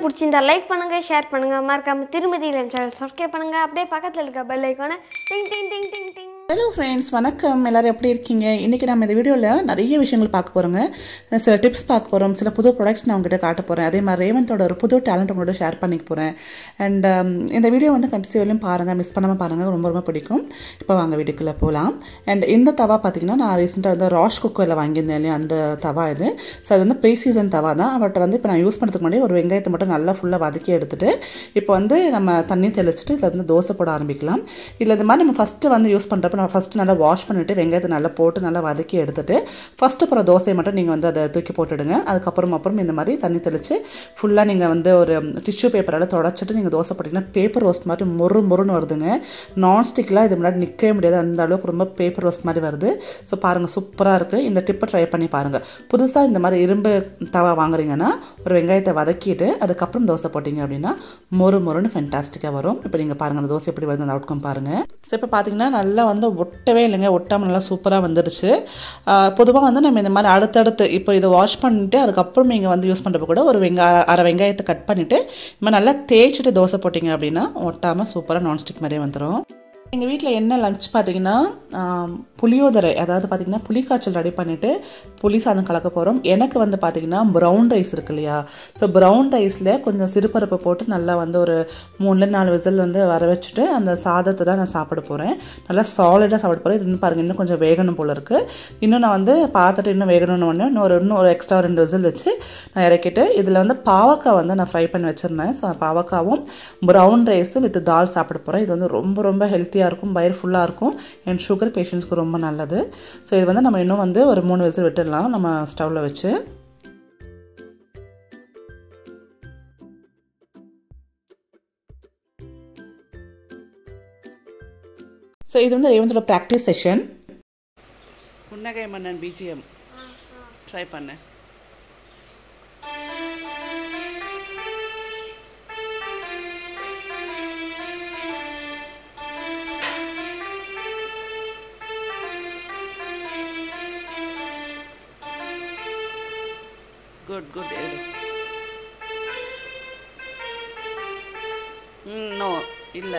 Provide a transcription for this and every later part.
பிடிச்சிருந்தா லைக் பண்ணுங்க, ஷேர் பண்ணுங்க, மறக்காம திருமதி இளம் சேனல் சப்ஸ்கிரைப் பண்ணுங்க. அப்படியே பக்கத்துல இருக்க பெல் ஐகானை டிங் டிங் டிங் டிங் டிங். ஹலோ ஃப்ரெண்ட்ஸ், வணக்கம். எல்லோரும் எப்படி இருக்கீங்க? இன்றைக்கி நம்ம இந்த வீடியோவில் நிறைய விஷயங்கள் பார்க்க போகிறோங்க. சில டிப்ஸ் பார்க்க போகிறோம், சில புது ப்ராடக்ட்ஸ் நான் உங்கள்கிட்ட காட்ட போகிறேன். அதே மாதிரி ரேவந்தோட ஒரு புது டேலண்ட் உங்களோட ஷேர் பண்ணிக்க போகிறேன். அண்ட் இந்த வீடியோ வந்து கண்டிப்பாக பாருங்கள், மிஸ் பண்ணாமல் பாருங்கள், ரொம்ப ரொம்ப பிடிக்கும். இப்போ வாங்க வீட்டுக்குள்ளே போகலாம். அண்ட் இந்த தவா பார்த்திங்கன்னா நான் ரீசெண்டாக வந்து ராஷ் குக்கரில் வாங்கியிருந்தேன் இல்லையா, அந்த தவா இது. ஸோ அது வந்து ப்ரீ சீசன் தவா தான். பட் வந்து இப்போ நான் யூஸ் பண்ணுறதுக்கு முன்னாடி ஒரு வெங்காயத்தை மட்டும் நல்லா ஃபுல்லாக வதக்கி எடுத்துகிட்டு இப்போ வந்து நம்ம தண்ணி தெளிச்சுட்டு இதில் வந்து தோசை போட ஆரம்பிக்கலாம். இல்லை இது மாதிரி நம்ம ஃபஸ்ட்டு வந்து யூஸ் பண்ணுறப்ப நம்ம ஃபஸ்ட்டு நல்லா வாஷ் பண்ணிவிட்டு வெங்காயத்தை நல்லா போட்டு நல்லா வதக்கி எடுத்துகிட்டு ஃபஸ்ட்டு போகிற தோசையை மட்டும் நீங்கள் வந்து அதை தூக்கி போட்டுடுங்க. அதுக்கப்புறம் இந்த மாதிரி தண்ணி தெளித்து ஃபுல்லாக நீங்கள் வந்து ஒரு டிஷ்யூ பேப்பரால் தொடச்சிட்டு நீங்கள் தோசை போட்டிங்கன்னா பேப்பர் ரோஸ்ட் மாதிரி மொறுன்னு வருதுங்க. நான்ஸ்டிக்லாம் இது முன்னாடி நிற்கவே முடியாது, அந்த அளவுக்கு ரொம்ப பேப்பர் ரோஸ்ட் மாதிரி வருது. ஸோ பாருங்கள், சூப்பராக இருக்குது. இந்த டிப்பை ட்ரை பண்ணி பாருங்கள். புதுசாக இந்த மாதிரி இரும்பு தவா வாங்குறீங்கன்னா ஒரு வெங்காயத்தை வதக்கிட்டு அதுக்கப்புறம் தோசை போட்டிங்க அப்படின்னா மொறுன்னு ஃபென்டாஸ்டிக்காக வரும். இப்போ நீங்கள் பாருங்கள் அந்த தோசை எப்படி வருது, அந்த அவுட்கம் பாருங்கள். ஸோ இப்போ பார்த்தீங்கன்னா நல்லா வந்து ஒட்டவே இல்லைங்க, ஒட்டாமல் நல்லா சூப்பராக வந்துடுச்சு. பொதுவாக வந்து நம்ம இந்த மாதிரி அடுத்தடுத்து இப்போ இதை வாஷ் பண்ணிவிட்டு அதுக்கப்புறம் நீங்கள் வந்து யூஸ் பண்ணுறப்ப கூட ஒரு அரை வெங்காயத்தை கட் பண்ணிவிட்டு நம்ம நல்லா தேய்ச்சிட்டு தோசை போட்டிங்க அப்படின்னா ஒட்டாமல் சூப்பராக நான்ஸ்டிக் மாதிரியே வந்துடும். எங்கள் வீட்டில் என்ன லஞ்ச் பார்த்திங்கன்னா புளியோதரை, அதாவது பார்த்திங்கன்னா புளிக்காய்ச்சல் ரெடி பண்ணிவிட்டு புளி சாதம் கலக்க போகிறோம். எனக்கு வந்து பார்த்திங்கன்னா ப்ரௌன் ரைஸ் இருக்கு இல்லையா, ஸோ ப்ரௌன் ரைஸில் கொஞ்சம் சிறுபருப்பு போட்டு நல்லா வந்து ஒரு 3-4 விசில் வந்து வர வச்சுட்டு அந்த சாதத்தை தான் நான் சாப்பிட போகிறேன். நல்லா சாலிடாக சாப்பிட போகிறேன். இது இன்னும் பாருங்கள், இன்னும் கொஞ்சம் வேகணும் போல் இருக்குது. இன்னும் நான் வந்து பார்த்துட்டு இன்னும் வேகணும்னு ஒன்று இன்னும் ஒரு எக்ஸ்ட்ரா 2 விசில் வச்சு நான் இறக்கிட்டு இதில் வந்து பாவக்காய் வந்து நான் ஃப்ரை பண்ணி வச்சுருந்தேன். ஸோ பாவக்காவும் ப்ரௌன் ரைஸு வித் தால் சாப்பிட போகிறேன். இது வந்து ரொம்ப ரொம்ப ஹெல்த்தியாக இருக்கும், வயிறு ஃபுல்லாக இருக்கும், அண்ட் சுகர் பேஷண்ட்ஸ்க்கு ரொம்ப நல்லது. ஸோ இது வந்து நம்ம இன்னும் வந்து ஒரு 3 விசில் விட்டுடலாம் நம்ம ஸ்டவ்வில் வச்சு. ஸோ இது வந்து ரேவந்தோட practice session. Punnagai Mannan BGM try பண்ணு. குட் நோ இல்லை,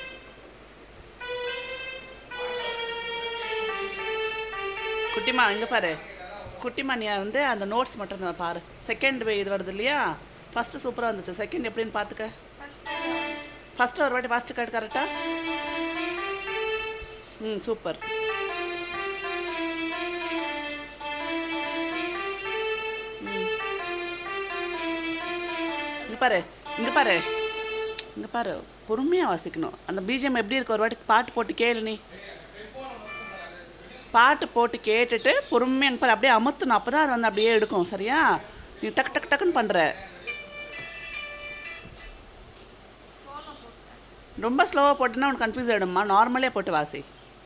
குட்டிமா இங்கே பாரு. குட்டிமா நீ வந்து அந்த நோட்ஸ் மட்டும் பாரு. செகண்ட் இது வருது இல்லையா, ஃபஸ்ட்டு சூப்பராக வந்துச்சு, செகண்ட் எப்படின்னு பார்த்துக்க. ஃபஸ்ட்டு ஒரு வாட்டி ஃபஸ்ட்டு கரெக்டாக. சூப்பர். இங்கே பாரு பொறுமையாக வாசிக்கணும். அந்த பிஜிஎம் எப்படி இருக்கு ஒரு வாட்டி பாட்டு போட்டு கேளு. நீ பாட்டு போட்டு கேட்டுட்டு பொறுமையாக பாரு, அப்படியே அமுத்தணும், அப்போ தான் அது வந்து அப்படியே எடுக்கும். சரியா? நீ டக்குன்னு பண்ணுற. ரொம்ப ஸ்லோவாக போட்டுன்னா உனக்கு கன்ஃபியூஸ் ஆகிடும்மா. நார்மலே போட்டு வாசி.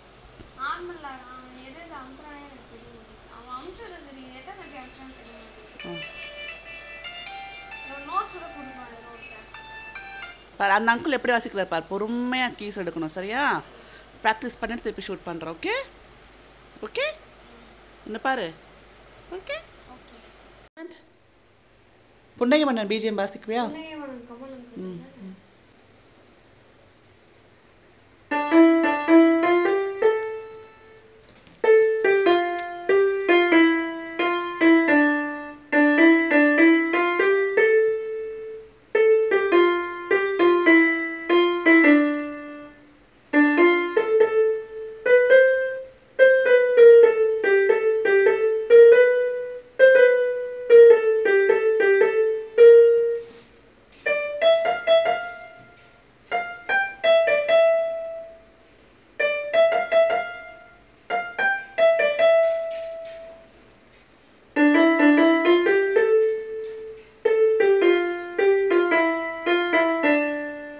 பார் அந்த அங்கிள் எப்படி வாசிக்கிறார் பார், பொறுமையாக கீஸ் எடுக்கணும். சரியா? ப்ராக்டிஸ் பண்ணிட்டு திருப்பி ஷூட் பண்ணுறோம். ஓகே ஓகே என்ன பாரு. ஓகே புன்னகை மன்னன் பிஜிஎம் வாசிக்குவியா?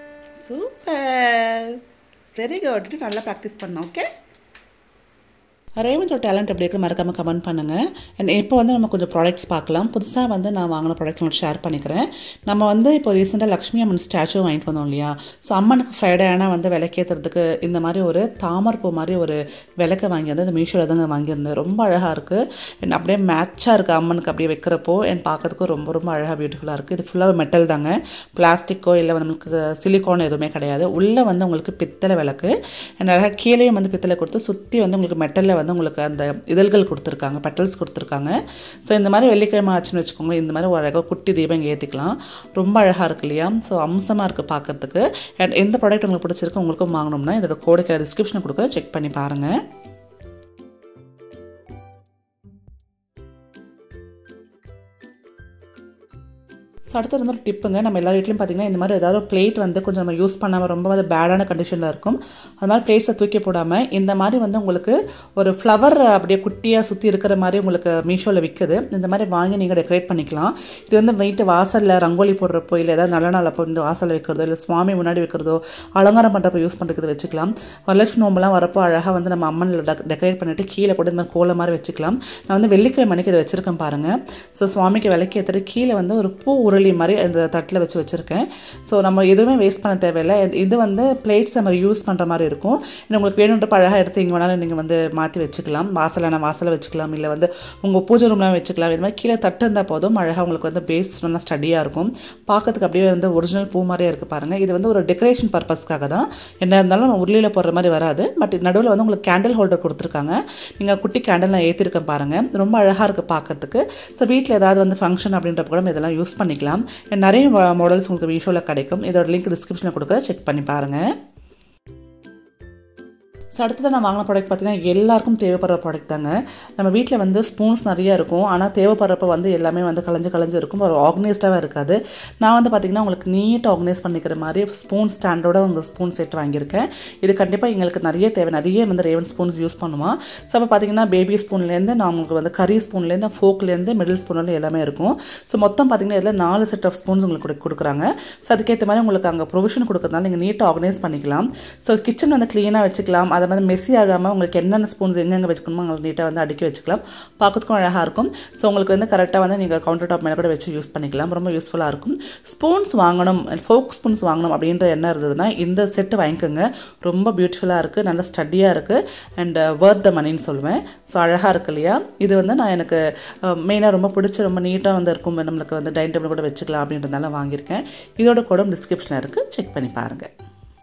Super, very good. நல்லா ப்ராக்டிஸ் பண்ணோம். ஓகே ரேவந்தோட டேலண்ட் எப்படி இருக்குன்னு மறக்காமல் கமெண்ட் பண்ணுங்கள். அண்ட் இப்போ வந்து நம்ம கொஞ்சம் ப்ராடக்ட்ஸ் பார்க்கலாம். புதுசாக வந்து நான் வாங்கின ப்ராடக்ட்ஸ் உங்களுக்கு ஷேர் பண்ணிக்கிறேன். நம்ம வந்து இப்போ ரீசெண்டாக லக்ஷ்மி அம்மன் ஸ்டாச்சு வாங்கிட்டு வந்தோம் இல்லையா? ஸோ அம்மனுக்கு ஃப்ரைடே ஆனால் வந்து விளக்கேற்றுறதுக்கு இந்த மாதிரி ஒரு தாமரைப்பூ மாதிரி ஒரு விளக்கு வாங்கியிருந்தேன். இந்த மீஷோவில் தாங்க வாங்கியிருந்தேன். ரொம்ப அழகாக இருக்குது. அண்ட் அப்படியே மேட்சாக இருக்குது அம்மனுக்கு அப்படியே வைக்கிறப்போ. அண்ட் பார்க்கறதுக்கு ரொம்ப ரொம்ப அழகாக பியூட்டிஃபுல்லாக இருக்குது. இது ஃபுல்லாக மெட்டல் தாங்க, பிளாஸ்டிக்கோ இல்லை நமக்கு சிலிக்கானோ எதுவுமே கிடையாது. உள்ளே வந்து உங்களுக்கு பித்தளை விளக்கு அண்ட் அழகாக கீழேயும் வந்து பித்தளை கொடுத்து சுற்றி வந்து உங்களுக்கு மெட்டலில் வந்து உங்களுக்கு அந்த இதழ்கள் கொடுத்துருக்காங்க, பெட்டல்ஸ் கொடுத்துருக்காங்க. ஸோ இந்த மாதிரி வெள்ளிக்கிழமை ஆச்சுன்னு வச்சுக்கோங்க, இந்த மாதிரி ஒரு அழகாக குட்டி தீபம் இங்கே ஏற்றிக்கலாம். ரொம்ப அழகாக இருக்கு இல்லையா? ஸோ அம்சமாக இருக்குது பார்க்கறதுக்கு. அண்ட் எந்த ப்ராடக்ட் உங்களுக்கு பிடிச்சிருக்கு உங்களுக்கும் வாங்கணும்னா இதோட கோடுக்கு டிஸ்கிரிப்ஷனில் கொடுக்குற செக் பண்ணி பாருங்கள். ஸோ அடுத்தது வந்து ஒரு டிப்புங்க. நம்ம எல்லா வீட்லையும் பார்த்திங்கன்னா இந்த மாதிரி ஏதாவது ஒரு பிளேட் வந்து கொஞ்சம் நம்ம யூஸ் பண்ணாமல் ரொம்ப வந்து பேடான கண்டிஷனில் இருக்கும். அது மாதிரி பிளேட்ஸை தூக்கி போடாமல் இந்த மாதிரி வந்து உங்களுக்கு ஒரு ஃப்ளவர் அப்படியே குட்டியாக சுற்றி இருக்கிற மாதிரி உங்களுக்கு மீஷோவில் விற்குது. இந்த மாதிரி வாங்கி நீங்கள் டெக்கரேட் பண்ணிக்கலாம். இது வந்து வீட்டு வாசலில் ரங்கோலி போடுறப்போ இல்லை ஏதாவது நல்ல நாள் அப்போ இந்த வாசலில் வைக்கிறதோ இல்லை சுவாமி முன்னாடி வைக்கிறதோ அலங்காரம் பண்ணுறப்போ யூஸ் பண்ணுறதுக்கு வச்சுக்கலாம். வரலட்சுமி நோம்பெல்லாம் வரப்போ அழகாக வந்து நம்ம அம்மனில் டெக்கரேட் பண்ணிவிட்டு கீழே கூட இந்த மாதிரி கோலை மாதிரி வச்சுக்கலாம். நான் வந்து வெள்ளிக்கிழமை அன்றைக்கி இதை வச்சுருக்கேன் பாருங்கள். ஸோ சுவாமிக்கு விளக்கி ஏற்றிட்டு கீழே வந்து ஒரு பூ மாதிரி அந்த தட்டில் வச்சுருக்கேன். ஸோ நம்ம எதுவுமே வேஸ்ட் பண்ண தேவையில்லை. இது வந்து பிளேட்ஸ் நம்ம யூஸ் பண்ணுற மாதிரி இருக்கும். உங்களுக்கு வேணுன்றப்ப அழகாக எடுத்து இங்கே வேணாலும் நீங்கள் வந்து மாற்றி வச்சுக்கலாம். வாசலை வச்சுக்கலாம், இல்லை வந்து உங்கள் பூஜை ரூம்லாம் வச்சுக்கலாம். இது மாதிரி கீழே தட்டு இருந்தால் போதும், அழகாக உங்களுக்கு வந்து பேஸ் நல்லா ஸ்டடியாக இருக்கும். பார்க்கறதுக்கு அப்படியே வந்து ஒரிஜினல் பூ மாதிரியே இருக்குது பாருங்கள். இது வந்து ஒரு டெக்கரேஷன் பர்பஸ்க்காக தான். என்ன இருந்தாலும் நம்ம உருளியில் போடுற மாதிரி வராது. பட் நடுவில் வந்து உங்களுக்கு கேண்டில் ஹோல்டர் கொடுத்துருக்காங்க. நீங்கள் குட்டி கேண்டில் நான் ஏற்றிருக்கேன் பாருங்கள். ரொம்ப அழகாக இருக்குது பார்க்கறதுக்கு. ஸோ வீட்டில் ஏதாவது வந்து ஃபங்க்ஷன் அப்படின்றப்ப கூட இதெல்லாம் யூஸ் பண்ணிக்கலாம். நிறைய மாடல்ஸ் உங்களுக்கு மீஷோவில் கிடைக்கும். இதோட லிங்க் டிஸ்கிரிப்ஷனில் கொடுக்குற செக் பண்ணி பாருங்கள். ஸோ அடுத்தது நான் வாங்கின ப்ராடக்ட் பார்த்தீங்கன்னா எல்லாருக்கும் தேவைப்படுற ப்ராடக்ட் தாங்க. நம்ம வீட்டில் வந்து ஸ்பூன்ஸ் நிறையா இருக்கும். ஆனால் தேவைப்படுறப்ப வந்து எல்லாமே வந்து கலைஞ்சு இருக்கும், ஒரு ஆர்கனைஸ்டாகவே இருக்காது. நான் வந்து பார்த்திங்கன்னா உங்களுக்கு நீட்டாக ஆர்கனைஸ் பண்ணிக்கிற மாதிரி ஸ்பூன் ஸ்டாண்டோட உங்கள் ஸ்பூன் செட் வாங்கியிருக்கேன். இது கண்டிப்பாக எங்களுக்கு நிறைய வந்து ரேவன் ஸ்பூன்ஸ் யூஸ் பண்ணுவோம். ஸோ அப்போ பார்த்திங்கன்னா பேபி ஸ்பூன்லேருந்து நான் உங்களுக்கு வந்து கறி ஸ்பூன்லேருந்து ஃபோக்லேருந்து மிடில் ஸ்பூன்லேருந்து எல்லாமே இருக்கும். ஸோ மொத்தம் பார்த்திங்கன்னா இதில் 4 செட் ஆஃப் ஸ்பூன்ஸ் உங்களுக்கு கொடுக்குறாங்க. ஸோ அதுக்கேற்ற மாதிரி உங்களுக்கு அங்கே ப்ரொவிஷன் கொடுக்குறதுனால நீங்கள் நீட்டாக ஆர்கனைஸ் பண்ணிக்கலாம். ஸோ கிச்சன் வந்து க்ளீனாக வச்சுக்கலாம். அதை வந்து மெஸ்ஸி ஆகாமல் உங்களுக்கு என்னென்ன ஸ்பூன்ஸ் எங்கெங்கே வச்சுக்கணுமோ உங்களுக்கு நீட்டாக வந்து அடுக்கி வச்சுக்கலாம். பார்க்கறதுக்கும் அழகாக இருக்கும். ஸோ உங்களுக்கு வந்து கரெக்டாக வந்து நீங்கள் கவுண்டர் டாப் மேலே கூட வச்சு யூஸ் பண்ணிக்கலாம். ரொம்ப யூஸ்ஃபுல்லாக இருக்கும். ஸ்பூன்ஸ் வாங்கணும், ஃபோக் ஸ்பூன்ஸ் வாங்கணும் அப்படின்ற என்ன இருந்ததுன்னா இந்த செட்டு வாங்கிக்கோங்க. ரொம்ப பியூட்டிஃபுல்லாக இருக்குது, நல்ல ஸ்டடியாக இருக்குது அண்ட் வர்த் த மணின்னு சொல்லுவேன். ஸோ அழகாக இருக்கு இல்லையா? இது வந்து நான் எனக்கு மெயினாக ரொம்ப பிடிச்சி ரொம்ப நீட்டாக வந்து இருக்கும். நம்மளுக்கு வந்து டைனிங் டேபிள் கூட வச்சுக்கலாம் அப்படின்றதுனால வாங்கியிருக்கேன். இதோட கூட டிஸ்கிரிப்ஷனில் இருக்குது, செக் பண்ணி பாருங்கள்.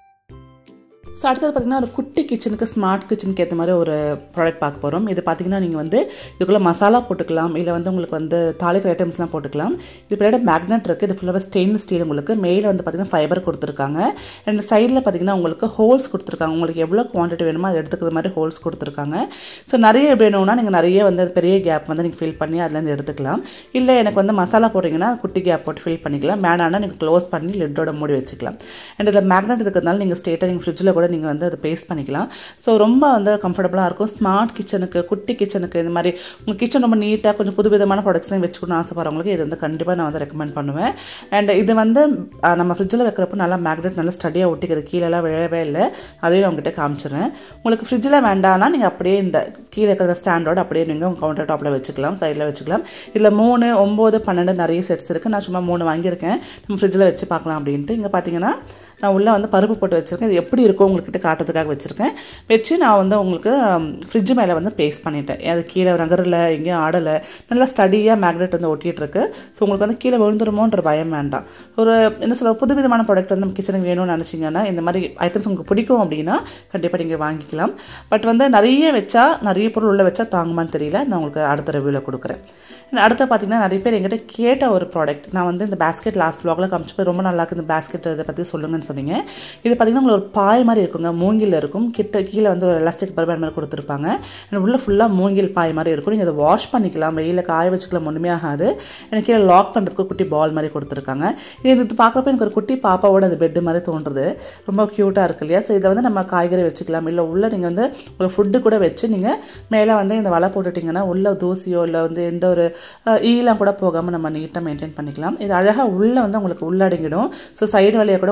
ஸோ அடுத்தது பார்த்திங்கன்னா ஒரு குட்டி கிச்சனுக்கு ஸ்மார்ட் கிச்சனுக்கு ஏற்ற மாதிரி ஒரு ப்ராடக்ட் பார்க்க போகிறோம். இது பார்த்திங்கன்னா நீங்கள் வந்து இதுக்குள்ளே மசாலா போட்டுக்கலாம், இல்லை வந்து உங்களுக்கு வந்து தாளிக்கிற ஐட்டம்ஸ்லாம் போட்டுக்கலாம். இது பின்னாடி மேக்னெட் இருக்குது. இது ஃபுல்லாக ஸ்டெயின்லெஸ் ஸ்டீல். உங்களுக்கு மேலே வந்து பார்த்திங்கன்னா ஃபைபர் கொடுத்துருக்காங்க. அண்ட் சைடில் பார்த்திங்கன்னா உங்களுக்கு ஹோல்ஸ் கொடுத்துருக்காங்க. உங்களுக்கு எவ்வளோ குவான்டிட்டி வேணுமோ அதை எடுத்துக்கிற மாதிரி ஹோல்ஸ் கொடுத்துருக்காங்க. ஸோ நிறைய வேணும்னா நீங்கள் நிறைய வந்து பெரிய கேப் வந்து நீங்கள் ஃபில் பண்ணி அதுலேருந்து எடுத்துக்கலாம். இல்லை எனக்கு வந்து மசாலா போட்டிங்கன்னா குட்டி கேப் போட்டு ஃபில் பண்ணிக்கலாம். மேனானா நீங்கள் க்ளோஸ் பண்ணி லிட்டோட மூடி வச்சுக்கலாம். அண்ட் இதில் மேக்னெட் இருக்கிறதுனால நீங்கள் ஸ்ட்ரெயிட்டாக நீங்கள் ஃப்ரிட்ஜில் கூட நீங்கள் வந்து அதை பேஸ்ட் பண்ணிக்கலாம். ஸோ ரொம்ப வந்து கம்ஃபர்டபுளாக இருக்கும். ஸ்மார்ட் கிச்சனுக்கு, குட்டி கிச்சனுக்கு, இந்த மாதிரி உங்கள் கிச்சன் ரொம்ப நீட்டாக கொஞ்சம் புதுவிதமான ப்ராடக்ட்ஸையும் வச்சுக்கணும்னு ஆசைப்படுறவங்களுக்கு இது வந்து கண்டிப்பாக நான் வந்து ரெக்கமெண்ட் பண்ணுவேன். அண்ட் இது வந்து நம்ம ஃப்ரிட்ஜில் வைக்கிறப்போ நல்லா மேக்னெட் நல்லா ஸ்டடியாக ஒட்டிக்கிறது, கீழெல்லாம் விழவே இல்லை. அதையும் நான் உங்ககிட்ட காமிச்சிடுறேன். உங்களுக்கு ஃப்ரிட்ஜில் வேண்டாம்னா நீங்கள் அப்படியே இந்த கீழே இருக்கிற ஸ்டாண்டோட அப்படியே நீங்கள் உங்கள் கவுண்டர் டாப்பில் வச்சுக்கலாம், சைடில் வச்சுக்கலாம். இதில் 3, 9, 12 நிறைய செட்ஸ் இருக்குது. நான் சும்மா 3 வாங்கியிருக்கேன். நம்ம ஃப்ரிட்ஜில் வச்சு பார்க்கலாம் அப்படின்ட்டு. இங்கே பார்த்தீங்கன்னா நான் உள்ளே வந்து பருப்பு போட்டு வச்சுருக்கேன். இது எப்படி இருக்கும் உங்கள்கிட்ட காட்டுறதுக்காக வச்சுருக்கேன். வச்சு நான் வந்து உங்களுக்கு ஃப்ரிட்ஜு மேலே வந்து பேஸ்ட் பண்ணிட்டேன். அது கீழே நகரில் எங்கேயும் ஆடலை, நல்லா ஸ்டடியாக மேக்னெட் வந்து ஒட்டிகிட்ருக்கு. ஸோ உங்களுக்கு வந்து கீழே விழுந்துருமோன்ற பயம் வேண்டாம். ஒரு என்ன சொல்ல புதுவிதமான ப்ராடக்ட் வந்து நம்ம கிச்சனுக்கு வேணும்னு நினச்சிங்கன்னா இந்த மாதிரி ஐட்டம்ஸ் உங்களுக்கு பிடிக்கும் அப்படின்னா கண்டிப்பாக நீங்கள் வாங்கிக்கலாம். பட் வந்து நிறைய வச்சா, நிறைய பொருள் உள்ளே வச்சா தாங்குமான்னு தெரியல. நான் உங்களுக்கு அடுத்த ரிவ்யூவில் கொடுக்குறேன். அடுத்த பார்த்தீங்கன்னா நிறைய பேர் எங்கிட்ட கேட்ட ஒரு ப்ராடக்ட். நான் வந்து இந்த பேஸ்கெட் லாஸ்ட் வ்ளாகில் காமிச்சு போய் ரொம்ப நல்லா இருக்குது இந்த பேஸ்கெட், இதை பற்றி சொல்லுங்கன்னு சொன்னீங்க. இது பார்த்தீங்கன்னா உங்களுக்கு ஒரு பாய் மாதிரி இருக்குங்க, மூங்கில் இருக்கும். கீழே வந்து ஒரு எலாஸ்டிக் பர்பேண்ட் மாதிரி கொடுத்துருப்பாங்க. உள்ள ஃபுல்லாக மூங்கில் பாய் மாதிரி இருக்கும். நீங்கள் அதை வாஷ் பண்ணிக்கலாம், வெயிலில் காய வச்சுக்கலாம், ஒன்றுமே ஆகாது. எனக்கு கீழே லாக் பண்ணுறதுக்கு குட்டி பால் மாதிரி கொடுத்துருக்காங்க. இது பார்க்குறப்ப எனக்கு ஒரு குட்டி பாப்பாவோட அந்த பெட்டு மாதிரி தோன்றுறது. ரொம்ப க்யூட்டாக இருக்கு இல்லையா? ஸோ இதை வந்து நம்ம காய்கறி வச்சுக்கலாம், இல்லை உள்ளே நீங்கள் வந்து ஒரு ஃபுட்டு கூட வச்சு நீங்கள் மேலே வந்து இந்த வலை போட்டுட்டிங்கன்னா உள்ள தூசியோ இல்லை வந்து எந்த ஒரு ஈலாம் கூட போகாமல் நம்ம நீட்டாக மெயின்டைன் பண்ணிக்கலாம். இது அழகாக உள்ளே வந்து உங்களுக்கு உள்ளடங்கிடும். ஸோ சைடு வழியாக கூட உங்களுக்கு எந்த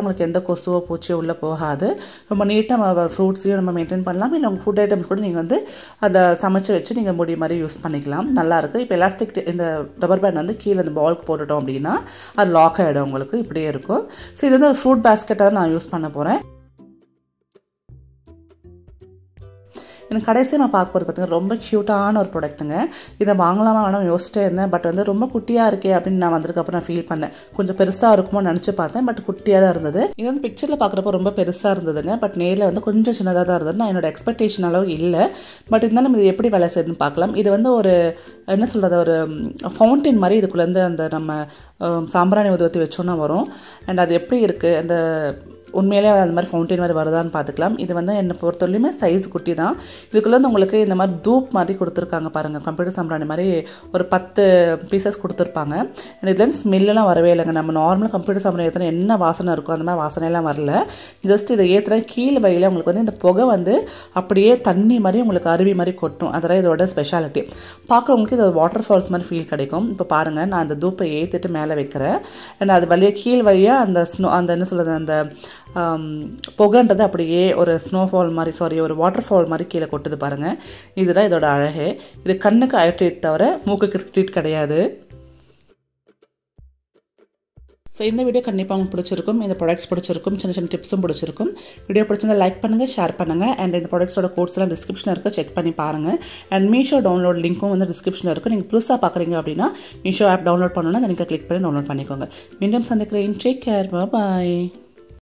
கொசுவோ பூச்சியோ உள்ளே போகாது. ரொம்ப நீட்டாக நம்ம ஃப்ரூட்ஸையும் நம்ம மெயின்டைன் பண்ணலாம். இல்லை உங்கள் ஃபுட் ஐட்டம்ஸ் கூட நீங்கள் வந்து அதை சமைச்சு வச்சு நீங்கள் முடி மாதிரி யூஸ் பண்ணிக்கலாம். நல்லாயிருக்கு. இப்போ எலாஸ்டிக் இந்த ரப்பர் பேண்ட் வந்து கீழே இந்த பால்க்கு போட்டுட்டோம் அப்படின்னா அது லாக் ஆகிடும் உங்களுக்கு, இப்படியே இருக்கும். ஸோ இது வந்து ஃப்ரூட் பேஸ்கெட்டாக நான் யூஸ் பண்ண போகிறேன். எனக்கு கடைசியாக நான் பார்க்க போகிறது பார்த்திங்கன்னா ரொம்ப க்யூட்டான ஒரு ப்ராடக்ட்டுங்க. இதை வாங்கலாமா வேணாம் யோசிச்சிட்டே இருந்தேன். பட் வந்து ரொம்ப குட்டியாக இருக்கே அப்படின்னு நான் வந்ததுக்கப்புறம் நான் ஃபீல் பண்ணேன். கொஞ்சம் பெருசாக இருக்குமோ நினச்சி பார்த்தேன். பட் குட்டியாக தான் இருந்தது. இது வந்து பிக்சரில் பார்க்குறப்போ ரொம்ப பெருசாக இருந்ததுங்க. பட் நேரில் வந்து கொஞ்சம் சின்னதாக தான் இருந்தது. நான் என்னோட எக்ஸ்பெக்டேஷன் அளவு இல்லை. பட் இருந்தாலும் இது எப்படி வேலை செய்யுதுன்னு பார்க்கலாம். இது வந்து ஒரு என்ன சொல்கிறது, ஒரு ஃபவுண்டைன் மாதிரி இதுக்குள்ளேருந்து அந்த நம்ம சாம்பிராணி ஊற்றி வச்சோன்னா வரும். அண்ட் அது எப்படி இருக்குது, அந்த உண்மையிலே அந்த மாதிரி ஃபவுண்டைன் மாதிரி வருதான்னு பார்த்துக்கலாம். இது வந்து என்னை பொறுத்தவரையிலுமே சைஸ் குட்டி தான். இதுக்குள்ளே வந்து உங்களுக்கு இந்த மாதிரி தூப் மாதிரி கொடுத்துருக்காங்க பாருங்கள். கம்ப்யூட்டர் சாம்பிராணி மாதிரி ஒரு 10 பீசஸ் கொடுத்துருப்பாங்க. அண்ட் இதுலேருந்து ஸ்மெல்லாம் வரவே இல்லைங்க. நம்ம நார்மல் கம்ப்யூட்டர் சாம்பிராணி ஏற்றினா என்ன வாசனை இருக்கும் அந்த மாதிரி வாசனையெல்லாம் வரல. ஜஸ்ட் இதை ஏற்றுனா கீழே வகையில் உங்களுக்கு வந்து இந்த புகை வந்து அப்படியே தண்ணி மாதிரி உங்களுக்கு அருவி மாதிரி கொட்டும். அதெல்லாம் இதோட ஸ்பெஷாலிட்டி. பார்க்குறவங்களுக்கு இது வாட்டர் ஃபால்ஸ் மாதிரி ஃபீல் கிடைக்கும். இப்போ பாருங்கள், நான் அந்த தூப்பை ஏற்றிட்டு மேலே வைக்கிறேன். அண்ட் அது வழியாக கீழ் வழியாக அந்த என்ன சொல்கிறது, அந்த புகைன்றது அப்படியே ஒரு ஸ்னோஃபால் மாதிரி ஒரு வாட்டர் ஃபால் மாதிரி கீழே கொட்டுது பாருங்கள். இதுதான் இதோட அழகு. இது கண்ணுக்கு அழட்டீட் தவிர மூக்குக்கு ட்ரீட் கிடையாது. ஸோ இந்த வீடியோ கண்டிப்பாக உங்களுக்கு பிடிச்சிருக்கும். இந்த ப்ராடக்ட்ஸ் பிடிச்சிருக்கும். சின்ன சின்ன டிப்ஸும் பிடிச்சிருக்கும். வீடியோ பிடிச்சிருந்தா லைக் பண்ணுங்கள், ஷேர் பண்ணுங்கள். அண்ட் இந்த ப்ராடக்ட்ஸோட கோட்ஸ்லாம் டிஸ்கிரிப்ஷனில் இருக்குது, செக் பண்ணி பாருங்கள். அண்ட் மீஷோ டவுன்லோட் லிங்க்கும் வந்து டிஸ்கிரிப்ஷனில் இருக்குது. நீங்கள் புதுசாக பார்க்குறீங்க அப்படின்னா மீஷோ ஆப் டவுன்லோட் பண்ணணுன்னா நீங்கள் கிளிக் பண்ணி டவுன்லோட் பண்ணிக்கோங்க. மீண்டும் சந்திக்கிறேன். டேக் கேர், பாய்.